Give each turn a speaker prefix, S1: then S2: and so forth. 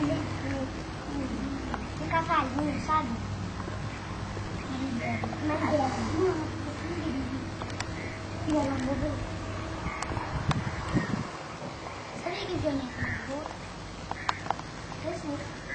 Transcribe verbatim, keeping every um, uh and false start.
S1: Um cavalinho, sabe? Mas é. E ela morreu. Sabia que viu minha boca? Eu sei.